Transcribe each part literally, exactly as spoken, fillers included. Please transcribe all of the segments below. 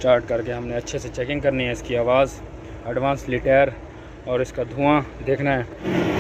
Start करके हमने अच्छे से चेकिंग करनी है। इसकी आवाज़, एडवांस लिटर और इसका धुआं देखना है।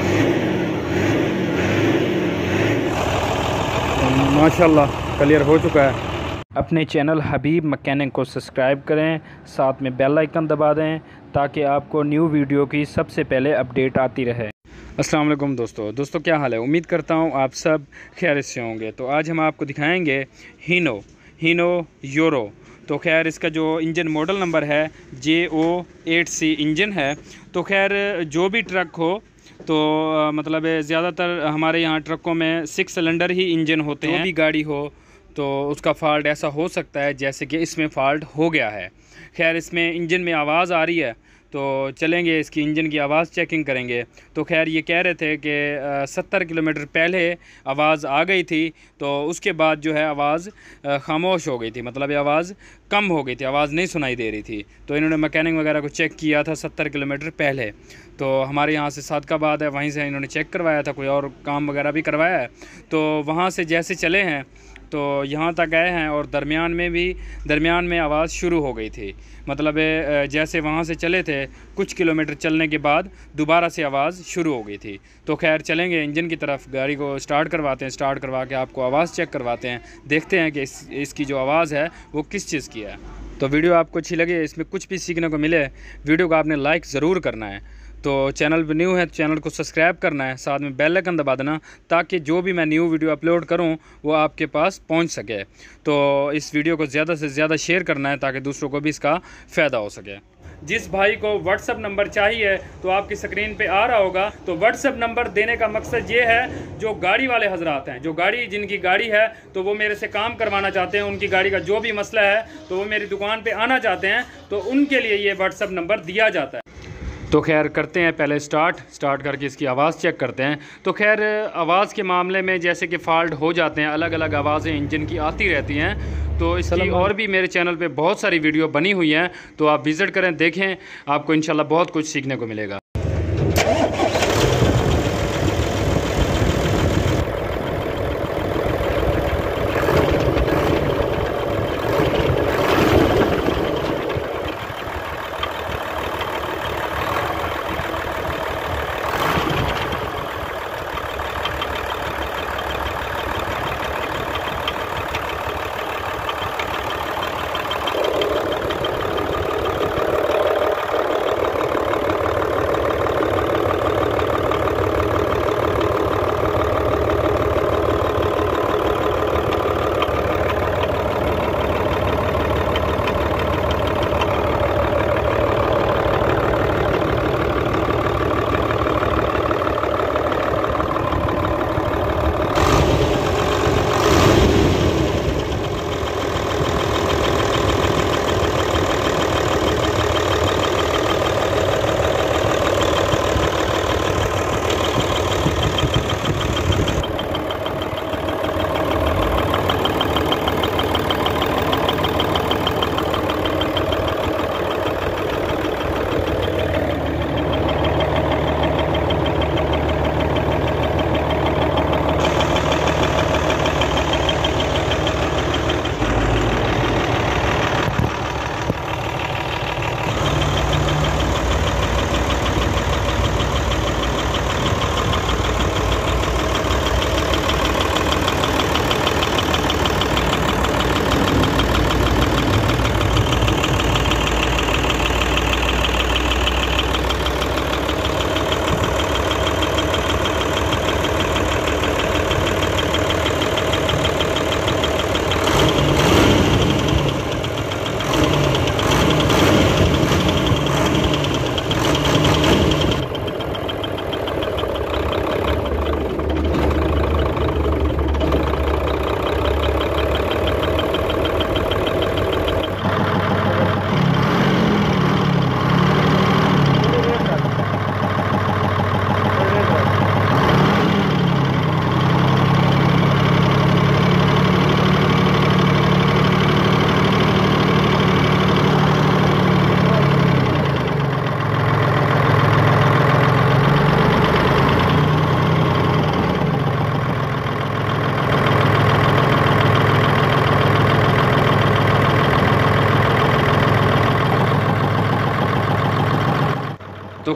माशाल्लाह क्लियर हो चुका है। अपने चैनल हबीब मैकेनिक को सब्सक्राइब करें, साथ में बेल आइकन दबा दें ताकि आपको न्यू वीडियो की सबसे पहले अपडेट आती रहे। अस्सलाम वालेकुम दोस्तों दोस्तों क्या हाल है? उम्मीद करता हूँ आप सब खैरियत से होंगे। तो आज हम आपको दिखाएंगे हीनो हीनो यूरो। तो खैर इसका जो इंजन मॉडल नंबर है जे ओ एट सी इंजन है। तो खैर जो भी ट्रक हो तो आ, मतलब ज़्यादातर हमारे यहाँ ट्रकों में सिक्स सिलेंडर ही इंजन होते हैं। जो भी गाड़ी हो तो उसका फ़ाल्ट ऐसा हो सकता है जैसे कि इसमें फ़ाल्ट हो गया है। खैर इसमें इंजन में आवाज़ आ रही है तो चलेंगे इसकी इंजन की आवाज़ चेकिंग करेंगे। तो खैर ये कह रहे थे कि सत्तर किलोमीटर पहले आवाज़ आ गई थी, तो उसके बाद जो है आवाज़ खामोश हो गई थी, मतलब आवाज़ कम हो गई थी, आवाज़ नहीं सुनाई दे रही थी। तो इन्होंने मैकेनिक वगैरह को चेक किया था सत्तर किलोमीटर पहले। तो हमारे यहाँ से सादकाबाद है, वहीं से इन्होंने चेक करवाया था, कोई और काम वगैरह भी करवाया है। तो वहाँ से जैसे चले हैं तो यहाँ तक गए हैं और दरमियान में भी दरमियान में आवाज़ शुरू हो गई थी। मतलब जैसे वहाँ से चले थे कुछ किलोमीटर चलने के बाद दोबारा से आवाज़ शुरू हो गई थी। तो खैर चलेंगे इंजन की तरफ, गाड़ी को स्टार्ट करवाते हैं, स्टार्ट करवा के आपको आवाज़ चेक करवाते हैं, देखते हैं कि इस, इसकी जो आवाज़ है वो किस चीज़ की है। तो वीडियो आपको अच्छी लगे, इसमें कुछ भी सीखने को मिले, वीडियो को आपने लाइक ज़रूर करना है। तो चैनल पर न्यू है तो चैनल को सब्सक्राइब करना है, साथ में बेल आइकन दबा देना ताकि जो भी मैं न्यू वीडियो अपलोड करूं वो आपके पास पहुंच सके। तो इस वीडियो को ज़्यादा से ज़्यादा शेयर करना है ताकि दूसरों को भी इसका फ़ायदा हो सके। जिस भाई को व्हाट्सअप नंबर चाहिए तो आपकी स्क्रीन पे आ रहा होगा। तो व्हाट्सअप नंबर देने का मकसद ये है, जो गाड़ी वाले हजरात हैं, जो गाड़ी जिनकी गाड़ी है तो वो मेरे से काम करवाना चाहते हैं, उनकी गाड़ी का जो भी मसला है तो वो मेरी दुकान पे आना चाहते हैं, तो उनके लिए ये व्हाट्सअप नंबर दिया जाता है। तो खैर करते हैं पहले स्टार्ट स्टार्ट करके इसकी आवाज़ चेक करते हैं। तो खैर आवाज़ के मामले में जैसे कि फ़ाल्ट हो जाते हैं, अलग अलग आवाज़ें इंजन की आती रहती हैं। तो इसकी और भी मेरे चैनल पे बहुत सारी वीडियो बनी हुई हैं, तो आप विज़िट करें, देखें, आपको इंशाल्लाह बहुत कुछ सीखने को मिलेगा।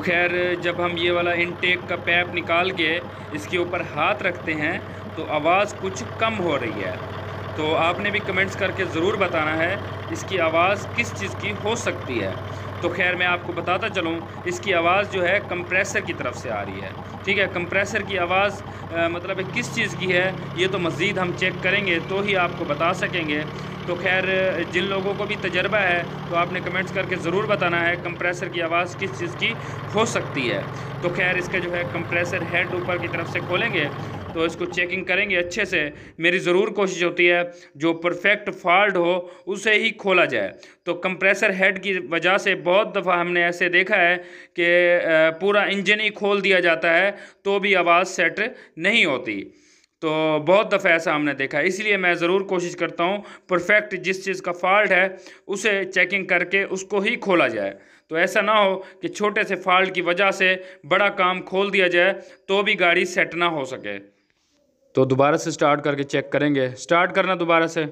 खैर जब हम ये वाला इनटेक का पैप निकाल के इसके ऊपर हाथ रखते हैं तो आवाज़ कुछ कम हो रही है। तो आपने भी कमेंट्स करके ज़रूर बताना है इसकी आवाज़ किस चीज़ की हो सकती है। तो खैर मैं आपको बताता चलूँ, इसकी आवाज़ जो है कंप्रेसर की तरफ से आ रही है। ठीक है, कंप्रेसर की आवाज़ मतलब किस चीज़ की है ये तो मज़ीद हम चेक करेंगे तो ही आपको बता सकेंगे। तो खैर जिन लोगों को भी तजर्बा है तो आपने कमेंट्स करके ज़रूर बताना है कंप्रेसर की आवाज़ किस चीज़ की हो सकती है। तो खैर इसका जो है कंप्रेसर हेड ऊपर की तरफ से खोलेंगे तो इसको चेकिंग करेंगे अच्छे से। मेरी ज़रूर कोशिश होती है जो परफेक्ट फॉल्ट हो उसे ही खोला जाए। तो कंप्रेसर हेड की वजह से बहुत दफ़ा हमने ऐसे देखा है कि पूरा इंजन ही खोल दिया जाता है तो भी आवाज़ सेट नहीं होती। तो बहुत दफ़ा ऐसा हमने देखा है, इसलिए मैं ज़रूर कोशिश करता हूँ परफेक्ट जिस चीज़ का फॉल्ट है उसे चेकिंग करके उसको ही खोला जाए। तो ऐसा ना हो कि छोटे से फॉल्ट की वजह से बड़ा काम खोल दिया जाए तो भी गाड़ी सेट ना हो सके। तो दोबारा से स्टार्ट करके चेक करेंगे। स्टार्ट करना दोबारा से।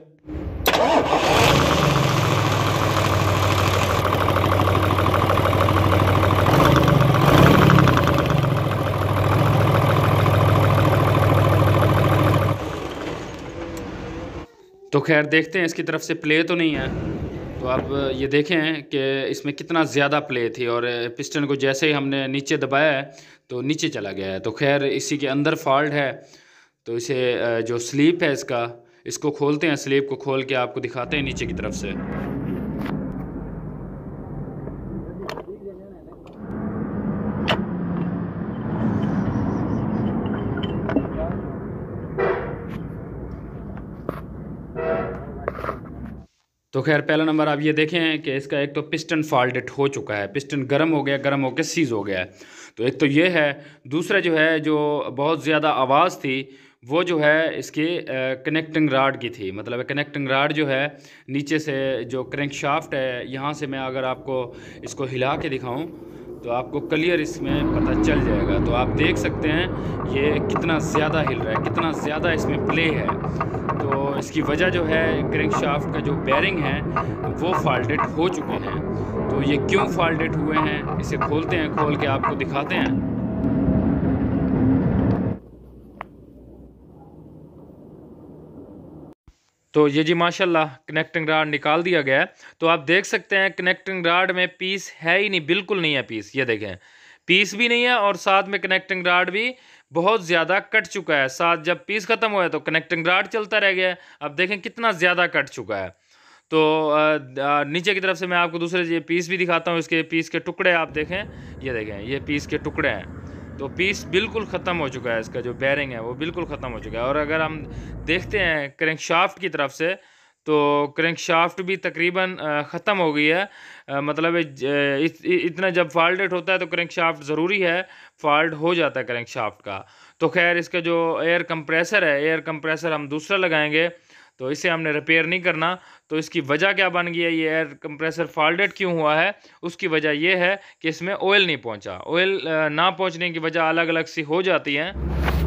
तो खैर देखते हैं इसकी तरफ से प्ले तो नहीं है। तो अब ये देखें कि इसमें कितना ज़्यादा प्ले थी और पिस्टन को जैसे ही हमने नीचे दबाया है तो नीचे चला गया है। तो खैर इसी के अंदर फॉल्ट है। तो इसे जो स्लीप है इसका, इसको खोलते हैं। स्लीप को खोल के आपको दिखाते हैं नीचे की तरफ से। तो खैर पहला नंबर आप ये देखें कि इसका एक तो पिस्टन फॉल्टेड हो चुका है, पिस्टन गर्म हो गया, गर्म होकर सीज हो गया है। तो एक तो ये है। दूसरा जो है जो बहुत ज़्यादा आवाज़ थी वो जो है इसकी कनेक्टिंग राड की थी। मतलब कनेक्टिंग राड जो है नीचे से जो क्रैंक शाफ्ट है, यहाँ से मैं अगर आपको इसको हिला के दिखाऊं तो आपको क्लियर इसमें पता चल जाएगा। तो आप देख सकते हैं ये कितना ज़्यादा हिल रहा है, कितना ज़्यादा इसमें प्ले है। तो इसकी वजह जो है क्रैंक शाफ्ट का जो बेरिंग है वो फॉल्टेड हो चुके हैं। तो ये क्यों फॉल्टेड हुए हैं इसे खोलते हैं, खोल के आपको दिखाते हैं। तो ये जी माशाल्लाह कनेक्टिंग राड निकाल दिया गया है। तो आप देख सकते हैं कनेक्टिंग राड में पीस है ही नहीं, बिल्कुल नहीं है पीस। ये देखें पीस भी नहीं है और साथ में कनेक्टिंग राड भी बहुत ज़्यादा कट चुका है। साथ जब पीस ख़त्म हुआ है तो कनेक्टिंग राड चलता रह गया है। अब देखें कितना ज़्यादा कट चुका है। तो आ, आ, नीचे की तरफ से मैं आपको दूसरे ये पीस भी दिखाता हूँ। इसके पीस के टुकड़े आप देखें, ये देखें ये पीस के टुकड़े हैं। तो पीस बिल्कुल ख़त्म हो चुका है, इसका जो बेरिंग है वो बिल्कुल ख़त्म हो चुका है। और अगर हम देखते हैं क्रैंक शाफ्ट की तरफ से तो क्रैंक शाफ्ट भी तकरीबन ख़त्म हो गई है। आ, मतलब इत, इतना जब फॉल्टेड होता है तो क्रैंक शाफ्ट ज़रूरी है, फॉल्ट हो जाता है क्रैंक शाफ्ट का। तो खैर इसका जो एयर कंप्रेसर है, एयर कंप्रेसर हम दूसरा लगाएंगे। तो इसे हमने रिपेयर नहीं करना। तो इसकी वजह क्या बन गई है, ये एयर कंप्रेसर फॉल्टेड क्यों हुआ है, उसकी वजह ये है कि इसमें ऑयल नहीं पहुंचा। ऑयल ना पहुंचने की वजह अलग अलग सी हो जाती हैं।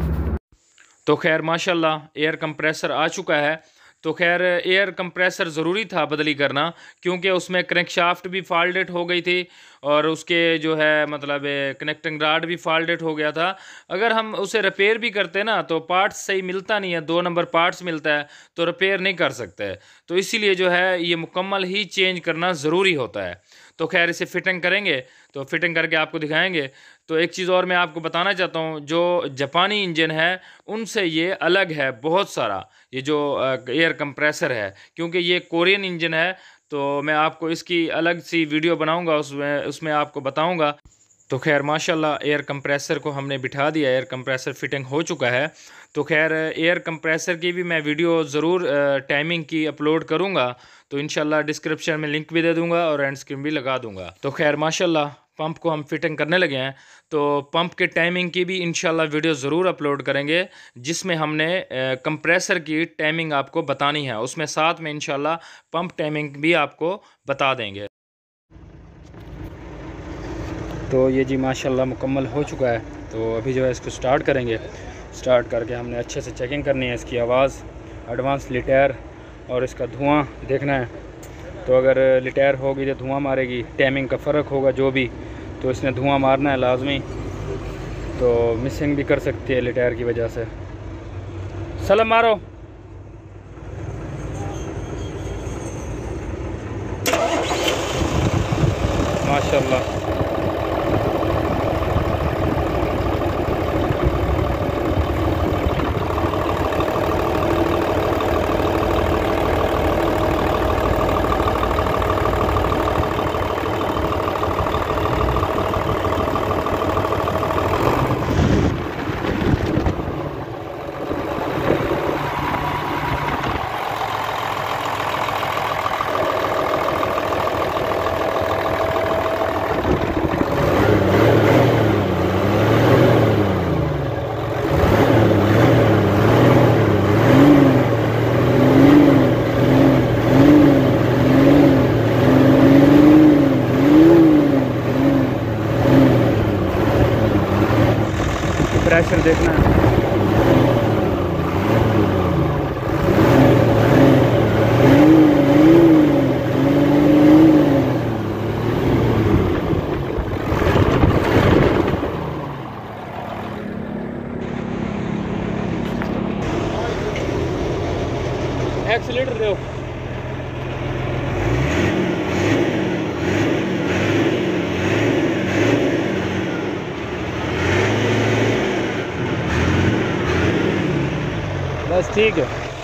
तो खैर माशाल्लाह एयर कंप्रेसर आ चुका है। तो खैर एयर कंप्रेसर ज़रूरी था बदली करना, क्योंकि उसमें क्रैंक शाफ्ट भी फॉल्टेड हो गई थी और उसके जो है मतलब कनेक्टिंग राड भी फॉल्टेड हो गया था। अगर हम उसे रिपेयर भी करते ना तो पार्ट्स सही मिलता नहीं है, दो नंबर पार्ट्स मिलता है तो रिपेयर नहीं कर सकते। तो इसीलिए जो है ये मुकम्मल ही चेंज करना ज़रूरी होता है। तो खैर इसे फिटिंग करेंगे, तो फिटिंग करके आपको दिखाएंगे। तो एक चीज़ और मैं आपको बताना चाहता हूँ, जो जापानी इंजन है उनसे ये अलग है बहुत सारा, ये जो एयर कंप्रेसर है, क्योंकि ये कोरियन इंजन है। तो मैं आपको इसकी अलग सी वीडियो बनाऊंगा, उसमें उसमें आपको बताऊंगा। तो खैर माशाल्लाह एयर कंप्रेसर को हमने बिठा दिया, एयर कंप्रेसर फिटिंग हो चुका है। तो खैर एयर कंप्रेसर की भी मैं वीडियो ज़रूर टाइमिंग की अपलोड करूँगा। तो इंशाल्लाह डिस्क्रिप्शन में लिंक भी दे दूँगा और एंड स्क्रीन भी लगा दूँगा। तो खैर माशाल्लाह पंप को हम फिटिंग करने लगे हैं। तो पंप के टाइमिंग की भी इंशाल्लाह वीडियो ज़रूर अपलोड करेंगे, जिसमें हमने कंप्रेसर की टाइमिंग आपको बतानी है। उसमें साथ में इंशाल्लाह पंप टाइमिंग भी आपको बता देंगे। तो ये जी माशाल्लाह मुकम्मल हो चुका है। तो अभी जो है इसको स्टार्ट करेंगे। स्टार्ट करके हमने अच्छे से चेकिंग करनी है, इसकी आवाज़, एडवांस लिटायर और इसका धुआं देखना है। तो अगर लिटायर होगी तो धुआं मारेगी, टाइमिंग का फ़र्क होगा जो भी, तो इसने धुआं मारना है लाजमी, तो मिसिंग भी कर सकती है टायर की वजह से। सलम मारो। माशाल्लाह। प्रेशर देखना है। एक्सीलेटर दो। बस ठीक है।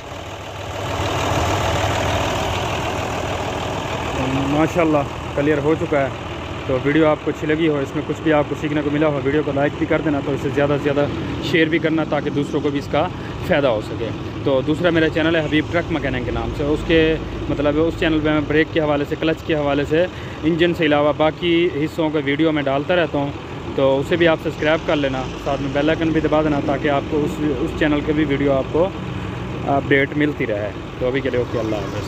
माशाल्लाह क्लियर हो चुका है। तो वीडियो आपको अच्छी लगी हो, इसमें कुछ भी आपको सीखने को मिला हो, वीडियो को लाइक भी कर देना, तो इसे ज़्यादा से ज़्यादा शेयर भी करना ताकि दूसरों को भी इसका फ़ायदा हो सके। तो दूसरा मेरा चैनल है हबीब ट्रक मैकेनिक के नाम से, उसके मतलब उस चैनल पे मैं ब्रेक के हवाले से, क्लच के हवाले से, इंजन से अलावा बाकी हिस्सों का वीडियो मैं डालता रहता हूँ, तो उसे भी आप सब्सक्राइब कर लेना, साथ में बेल आइकन भी दबा देना ताकि आपको उस उस चैनल के भी वीडियो आपको अपडेट मिलती रहे। तो अभी के लिए ओके, अल्लाह हाफ़िज़।